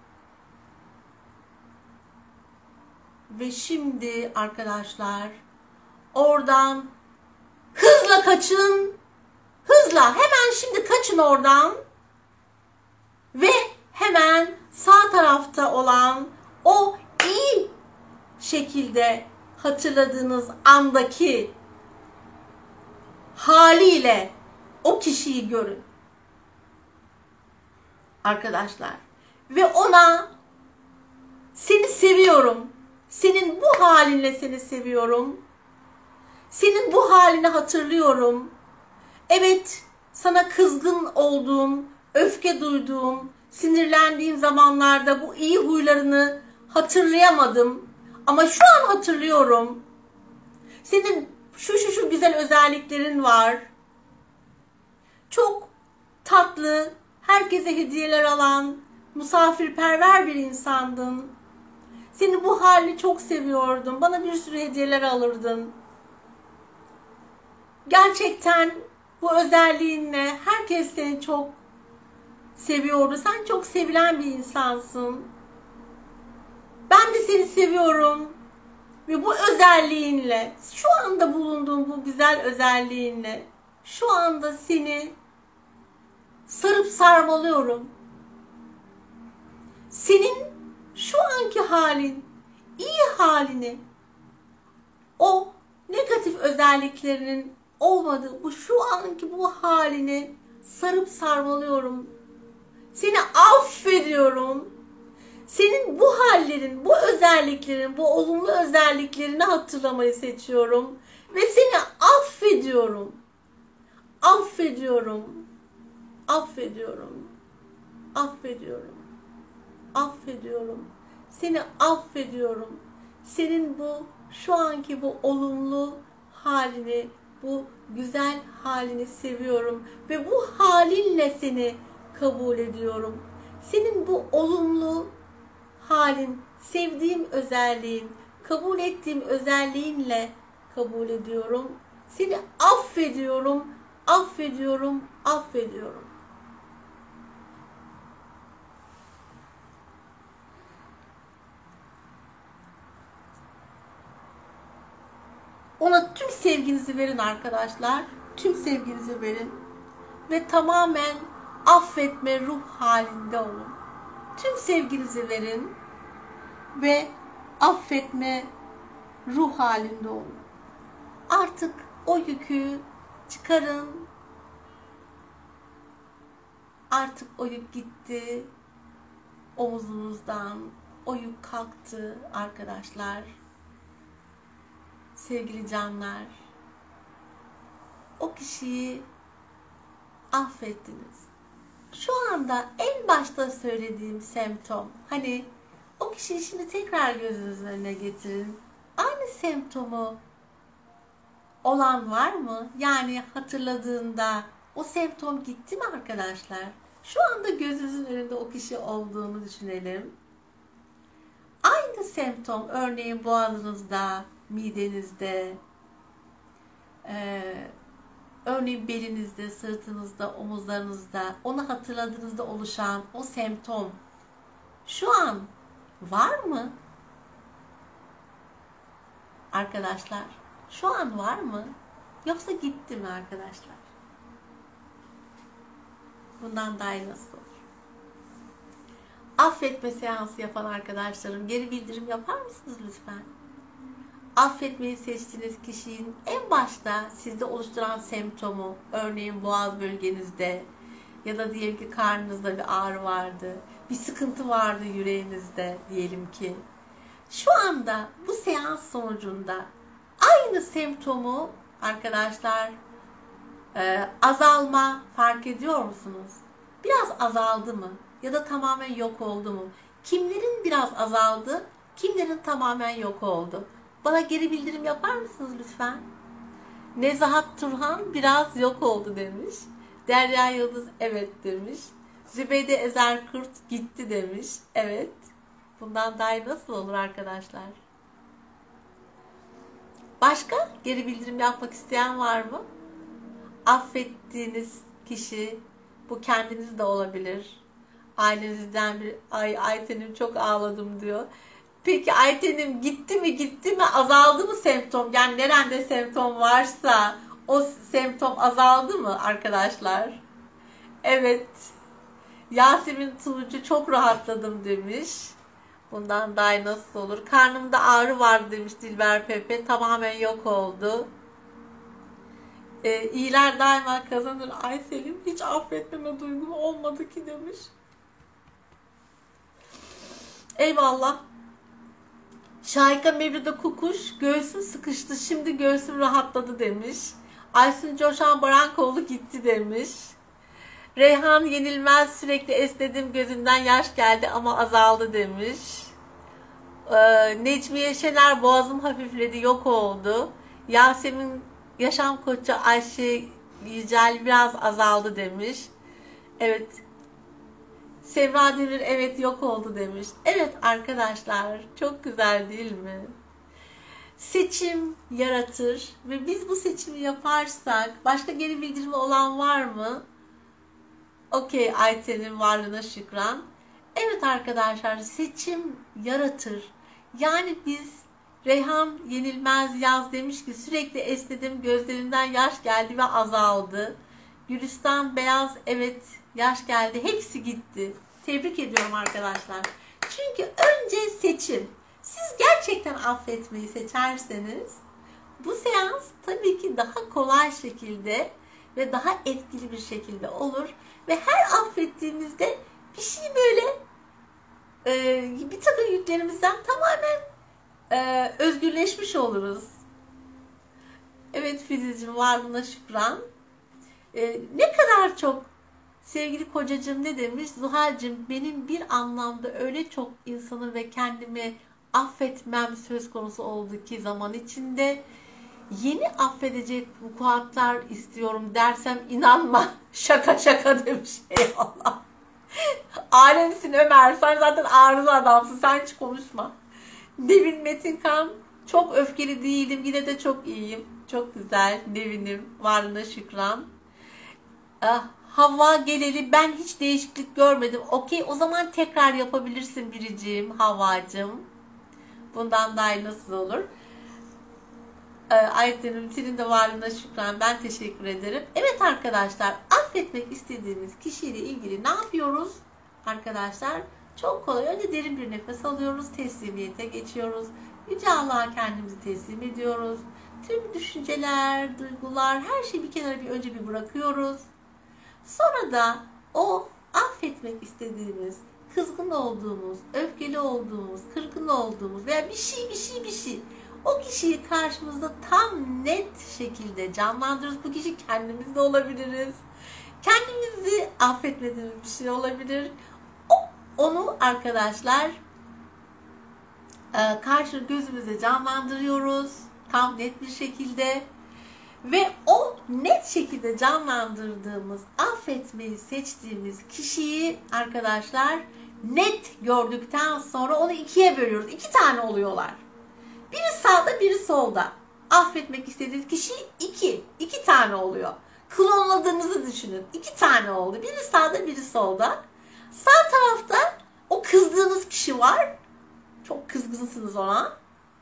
Ve şimdi arkadaşlar oradan hızla kaçın. Hızla hemen şimdi kaçın oradan. Ve hemen sağ tarafta olan o iyi şekilde hatırladığınız andaki haliyle o kişiyi görün. Arkadaşlar. Ve ona seni seviyorum. Senin bu halinle seni seviyorum. Senin bu halini hatırlıyorum. Evet, sana kızgın olduğum, öfke duyduğum, sinirlendiğim zamanlarda bu iyi huylarını hatırlayamadım. Ama şu an hatırlıyorum. Senin şu güzel özelliklerin var. Çok tatlı, herkese hediyeler alan, misafirperver bir insandın. Seni bu halini çok seviyordum. Bana bir sürü hediyeler alırdın. Gerçekten bu özelliğinle herkes seni çok seviyordu. Sen çok sevilen bir insansın. Ben de seni seviyorum. Ve bu özelliğinle, şu anda bulunduğun bu güzel özelliğinle, şu anda seni sarıp sarmalıyorum. Senin şu anki halin, iyi halini, o negatif özelliklerinin olmadığı şu anki bu halini sarıp sarmalıyorum. Seni affediyorum. Senin bu hallerin, bu özelliklerin, bu olumlu özelliklerini hatırlamayı seçiyorum. Ve seni affediyorum. Affediyorum. Affediyorum. Affediyorum. Affediyorum. Seni affediyorum. Senin bu şu anki bu olumlu halini, bu güzel halini seviyorum. Ve bu halinle seni kabul ediyorum. Senin bu olumlu halin, sevdiğim özelliğin, kabul ettiğim özelliğinle kabul ediyorum. Seni affediyorum, affediyorum, affediyorum. Ona tüm sevginizi verin arkadaşlar. Tüm sevginizi verin. Ve tamamen affetme ruh halinde olun. Tüm sevginizi verin. Ve affetme ruh halinde olun. Artık o yükü çıkarın. Artık o yük gitti. Omuzunuzdan o yük kalktı arkadaşlar. Sevgili canlar. O kişiyi affettiniz. Şu anda en başta söylediğim semptom, hani o kişiyi şimdi tekrar gözünüzün önüne getirin. Aynı semptomu olan var mı? Yani hatırladığında o semptom gitti mi arkadaşlar? Şu anda gözünüzün önünde o kişi olduğunu düşünelim. Aynı semptom, örneğin boğazınızda, midenizde, örneğin belinizde, sırtınızda, omuzlarınızda, onu hatırladığınızda oluşan o semptom şu an var mı? Arkadaşlar, şu an var mı? Yoksa gitti mi arkadaşlar? Bundan daha iyi nasıl olur? Affetme seansı yapan arkadaşlarım, geri bildirim yapar mısınız lütfen? Affetmeyi seçtiğiniz kişinin en başta sizde oluşturan semptomu, örneğin boğaz bölgenizde ya da diyelim ki karnınızda bir ağrı vardı, bir sıkıntı vardı yüreğinizde diyelim ki. Şu anda bu seans sonucunda aynı semptomu arkadaşlar azalma fark ediyor musunuz? Biraz azaldı mı? Ya da tamamen yok oldu mu? Kimlerin biraz azaldı, kimlerin tamamen yok oldu? Bana geri bildirim yapar mısınız lütfen? Nezahat Turhan biraz yok oldu demiş. Derya Yıldız evet demiş. Zübeyde Ezer Kurt gitti demiş. Evet. Bundan daha iyi nasıl olur arkadaşlar? Başka geri bildirim yapmak isteyen var mı? Affettiğiniz kişi, bu kendiniz de olabilir. Ailenizden bir, ay Ayten'im çok ağladım diyor. Peki Ayten'im gitti mi azaldı mı semptom? Yani nerede semptom varsa o semptom azaldı mı arkadaşlar? Evet. Yasemin Tuğcu çok rahatladım demiş. Bundan daha iyi nasıl olur? Karnımda ağrı var demiş Dilber Pepe. Tamamen yok oldu. İyiler daima kazanır. Aysel'im hiç affetmeme duygum olmadı ki demiş. Eyvallah. Şahika Mevlüt'e Kukuş, göğsüm sıkıştı, şimdi göğsüm rahatladı demiş. Aysun Coşan Barankoğlu gitti demiş. Reyhan Yenilmez, sürekli esnedim, gözümden yaş geldi ama azaldı demiş. Necmiye Şener, boğazım hafifledi, yok oldu. Yasemin Yaşam Koçu Ayşe Yücel biraz azaldı demiş. Evet. Semra Demir evet yok oldu demiş. Evet arkadaşlar, çok güzel değil mi? Seçim yaratır ve biz bu seçimi yaparsak başka geri bildirimi olan var mı? Okey, Ayten'in varlığına şükran. Evet arkadaşlar, seçim yaratır. Yani biz, Reyhan Yenilmez Yaz demiş ki sürekli esnedim, gözlerimden yaş geldi ve azaldı. Gülistan Beyaz evet yaş geldi, hepsi gitti. Tebrik ediyorum arkadaşlar. Çünkü önce seçim. Siz gerçekten affetmeyi seçerseniz bu seans tabii ki daha kolay şekilde ve daha etkili bir şekilde olur. Ve her affettiğimizde bir şey böyle bir takım yüklerimizden tamamen özgürleşmiş oluruz. Evet Filizciğim, varlığına şükran. Ne kadar çok sevgili kocacığım ne demiş? Zuhal'cığım, benim bir anlamda öyle çok insanı ve kendimi affetmem söz konusu oldu ki zaman içinde yeni affedecek vukuatlar istiyorum dersem inanma. Şaka şaka demiş. Eyvallah. Alemsin Ömer. Sen zaten arıza adamsın. Sen hiç konuşma. Nevin Metinkan, çok öfkeli değilim. Yine de çok iyiyim. Çok güzel. Nevin'im. Varlığına şükran. Havva geleli ben hiç değişiklik görmedim. Okey, o zaman tekrar yapabilirsin biriciğim Havvacığım. Bundan daha iyi nasıl olur? Ayetlerim, senin de varlığına şükran. Ben teşekkür ederim. Evet arkadaşlar, affetmek istediğimiz kişiyle ilgili ne yapıyoruz? Arkadaşlar çok kolay. Önce derin bir nefes alıyoruz. Teslimiyete geçiyoruz. Yüce Allah'a kendimizi teslim ediyoruz. Tüm düşünceler, duygular, her şeyi bir kenara önce bir bırakıyoruz. Sonra da o affetmek istediğimiz, kızgın olduğumuz, öfkeli olduğumuz, kırgın olduğumuz veya bir şey o kişiyi karşımızda tam net şekilde canlandırırız. Bu kişi kendimiz de olabiliriz. Kendimizi affetmediğimiz bir şey olabilir. Onu arkadaşlar karşı gözümüze canlandırıyoruz. Tam net bir şekilde. Ve o net şekilde canlandırdığımız, affetmeyi seçtiğimiz kişiyi arkadaşlar net gördükten sonra onu ikiye bölüyoruz. 2 tane oluyorlar. Biri sağda, biri solda. Affetmek istediğiniz kişi 2. 2 tane oluyor. Klonladığınızı düşünün. 2 tane oldu. Biri sağda, biri solda. Sağ tarafta o kızdığınız kişi var. Çok kızgınsınız ona.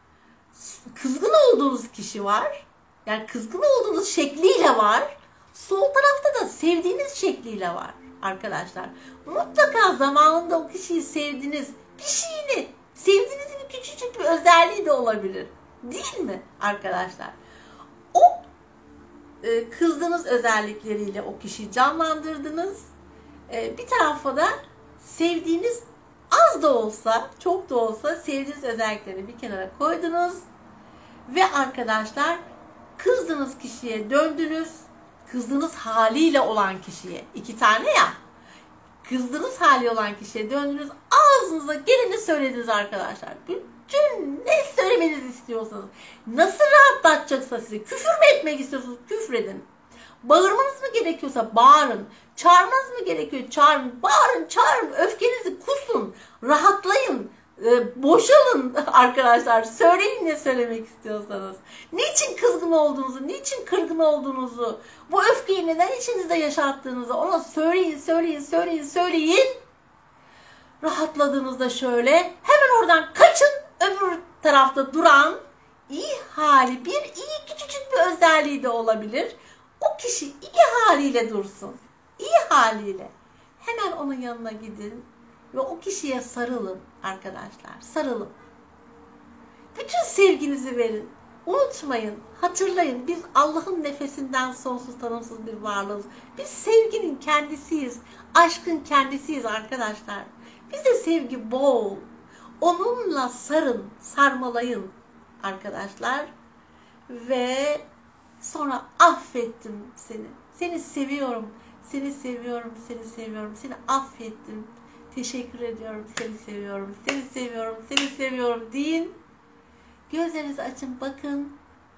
Kızgın olduğunuz kişi var. Yani kızgın olduğunuz şekliyle var. Sol tarafta da sevdiğiniz şekliyle var arkadaşlar. Mutlaka zamanında o kişiyi sevdiniz. Bir şeyini, sevdiğinizin küçücük bir özelliği de olabilir. Değil mi arkadaşlar? O kızdığınız özellikleriyle o kişiyi canlandırdınız. Bir tarafa da sevdiğiniz az da olsa, çok da olsa sevdiğiniz özellikleri bir kenara koydunuz. Ve arkadaşlar kızdığınız kişiye döndünüz. Kızdığınız haliyle olan kişiye. 2 tane ya. Kızdığınız hali olan kişiye döndünüz. Ağzınıza geleni söylediniz arkadaşlar. Bütün ne söylemenizi istiyorsanız. Nasıl rahatlatacaksa sizi. Küfür mü etmek istiyorsunuz? Küfredin. Bağırmanız mı gerekiyorsa bağırın. Çağırmanız mı gerekiyor? Çağırın. Bağırın, çağırın. Öfkenizi kusun. Rahatlayın. Boşalın arkadaşlar. Söyleyin ne söylemek istiyorsanız. Niçin kızgın olduğunuzu, niçin kırgın olduğunuzu, bu öfkeyi neden içinizde yaşattığınızı ona söyleyin. Rahatladığınızda şöyle hemen oradan kaçın, öbür tarafta duran iyi hali, bir iyi küçücük bir özelliği de olabilir. O kişi iyi haliyle dursun. İyi haliyle. Hemen onun yanına gidin. Ve o kişiye sarılın arkadaşlar. Sarılın. Bütün sevginizi verin. Unutmayın, hatırlayın. Biz Allah'ın nefesinden sonsuz tanımsız bir varlığız. Biz sevginin kendisiyiz. Aşkın kendisiyiz arkadaşlar. Bizde sevgi bol. Onunla sarın, sarmalayın arkadaşlar. Ve sonra affettim seni. Seni seviyorum. Seni seviyorum, seni seviyorum. Seni affettim. Teşekkür ediyorum, seni seviyorum, seni seviyorum, seni seviyorum deyin. Gözlerinizi açın, bakın.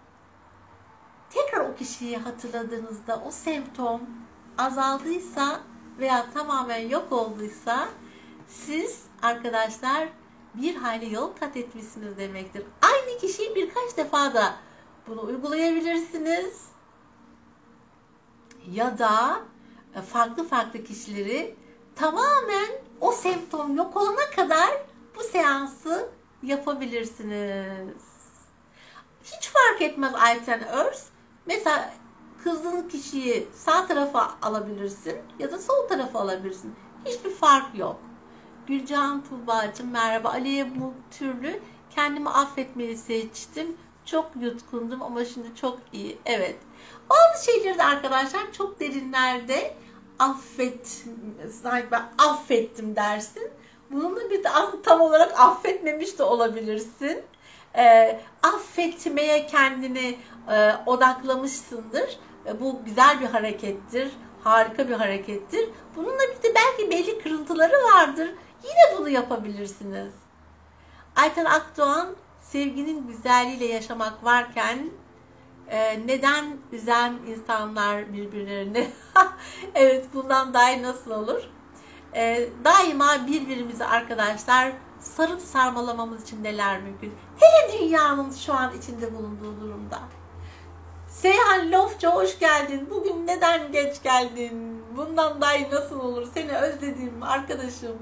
Tekrar o kişiyi hatırladığınızda o semptom azaldıysa veya tamamen yok olduysa siz arkadaşlar bir hayli yol kat etmişsiniz demektir. Aynı kişiyi birkaç defa da bunu uygulayabilirsiniz. Ya da farklı kişileri tamamen o semptom yok olana kadar bu seansı yapabilirsiniz. Hiç fark etmez Ayten Örs. Mesela kızdığın kişiyi sağ tarafa alabilirsin ya da sol tarafa alabilirsin. Hiçbir fark yok. Gülcan Tuğba'cığım merhaba. Aliye Multürlü. Kendimi affetmeyi seçtim. Çok yutkundum ama şimdi çok iyi. Evet. Bazı şeyleri de arkadaşlar çok derinlerde sanki ben affettim dersin. Bununla bir de aslında tam olarak affetmemiş de olabilirsin. Affetmeye kendini odaklamışsındır. Bu güzel bir harekettir. Harika bir harekettir. Bununla bir de belki belli kırıntıları vardır. Yine bunu yapabilirsiniz. Ayten Akdoğan, sevginin güzelliğiyle yaşamak varken neden üzen insanlar birbirlerini? Evet, bundan daha iyi nasıl olur? Daima birbirimizi arkadaşlar sarıp sarmalamamız için neler mümkün? Hele dünyanın şu an içinde bulunduğu durumda. Seyhan Lofça hoş geldin. Bugün neden geç geldin? Bundan daha iyi nasıl olur? Seni özledim arkadaşım.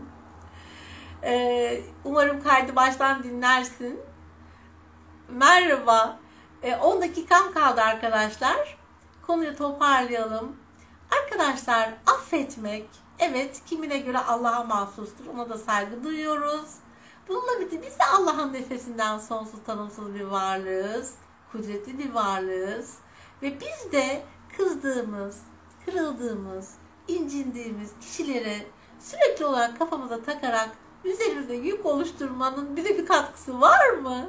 Umarım kaydı baştan dinlersin. Merhaba. 10 dakikam kaldı arkadaşlar. Konuyu toparlayalım. Arkadaşlar affetmek, evet kimine göre Allah'a mahsustur. Ona da saygı duyuyoruz. Bununla birlikte biz de Allah'ın nefesinden sonsuz tanımsız bir varlığız. Kudretli bir varlığız. Ve biz de kızdığımız, kırıldığımız, incindiğimiz kişileri sürekli olarak kafamıza takarak üzerimizde yük oluşturmanın bize bir katkısı var mı?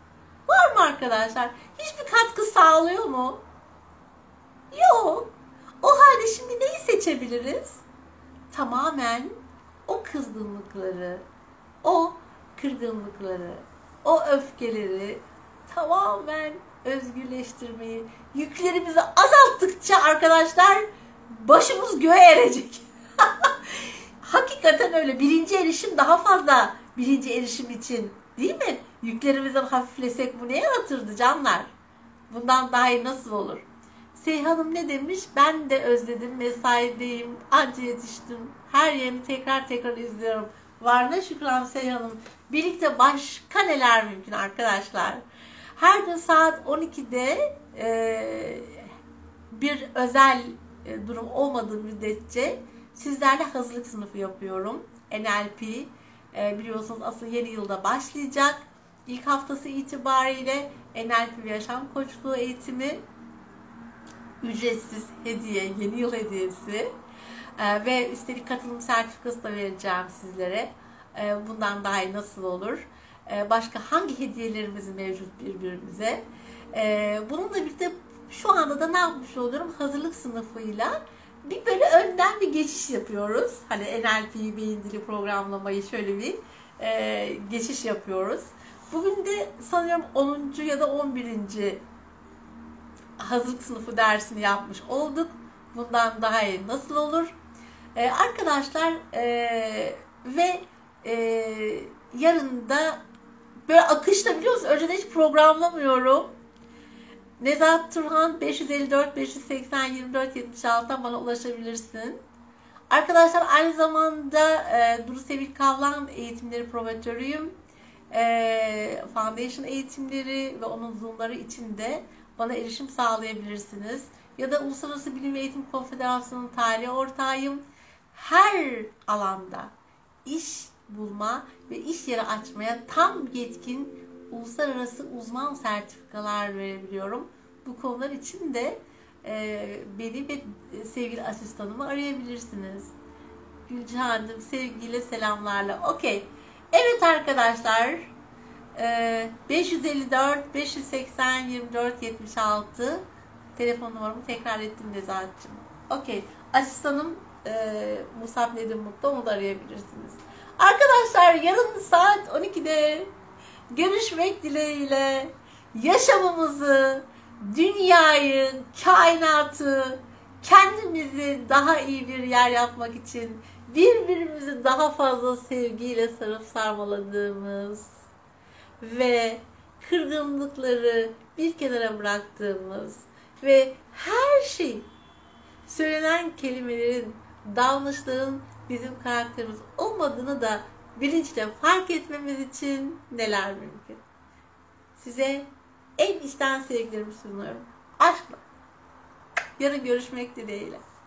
Var mı arkadaşlar? Hiçbir katkı sağlıyor mu? Yok. O halde şimdi neyi seçebiliriz? Tamamen o kızgınlıkları, o kırgınlıkları, o öfkeleri tamamen özgürleştirmeyi, yüklerimizi azalttıkça arkadaşlar başımız göğe erecek. Hakikaten öyle. Birinci erişim daha fazla, birinci erişim için, değil mi? Yüklerimizden hafiflesek bu ne yaratırdı canlar? Bundan daha iyi nasıl olur? Seyhan'ım ne demiş? Ben de özledim, mesaideyim, anca yetiştim. Her yerini tekrar izliyorum. Varına şükran Seyhan'ım. Birlikte başka neler mümkün arkadaşlar? Her gün saat 12'de bir özel durum olmadığı müddetçe sizlerle hazırlık sınıfı yapıyorum. NLP biliyorsunuz asıl yeni yılda başlayacak. İlk haftası itibariyle NLP ve yaşam koçluğu eğitimi ücretsiz hediye, yeni yıl hediyesi ve üstelik katılım sertifikası da vereceğim sizlere. Bundan daha iyi nasıl olur? Başka hangi hediyelerimiz mevcut birbirimize? Bununla birlikte şu anda da ne yapmış oluyorum? Hazırlık sınıfıyla bir böyle önden bir geçiş yapıyoruz. Hani NLP, beyin dili programlamayı şöyle bir geçiş yapıyoruz. Bugün de sanıyorum 10. ya da 11. hazırlık sınıfı dersini yapmış olduk. Bundan daha iyi nasıl olur? Arkadaşlar ve yarın da böyle akışla biliyorsunuz. Önceden hiç programlamıyorum. Nezahat Turhan 554 580 24 76'dan bana ulaşabilirsin. Arkadaşlar aynı zamanda Duru Sevil Kavlan eğitimleri promotörüyüm. Foundation eğitimleri ve onun zoomları için de bana erişim sağlayabilirsiniz. Ya da Uluslararası Bilim ve Eğitim Konfederasyonu'nun tali ortağıyım. Her alanda iş bulma ve iş yeri açmaya tam yetkin uluslararası uzman sertifikalar verebiliyorum. Bu konular için de beni ve sevgili asistanımı arayabilirsiniz. Gülcihan'cığım sevgiyle selamlarla. Okey. Evet arkadaşlar 554 580 24 76 telefon numaramı tekrar ettim Nezahat'cığım. Okey. Asistanım Musab Nedim Mutlu, onu da arayabilirsiniz. Arkadaşlar yarın saat 12'de görüşmek dileğiyle yaşamımızı, dünyayı, kainatı, kendimizi daha iyi bir yer yapmak için birbirimizi daha fazla sevgiyle sarıp sarmaladığımız ve kırgınlıkları bir kenara bıraktığımız ve her şey söylenen kelimelerin, davranışların bizim karakterimiz olmadığını da bilinçle fark etmemiz için neler mümkün? Size en içten sevgilerimi sunuyorum. Aşkla. Yarın görüşmek dileğiyle.